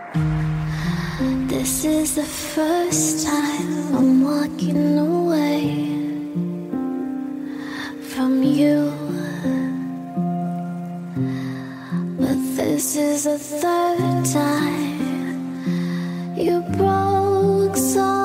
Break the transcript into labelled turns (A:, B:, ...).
A: This is the first time I'm walking away from you, but this is the third time you broke so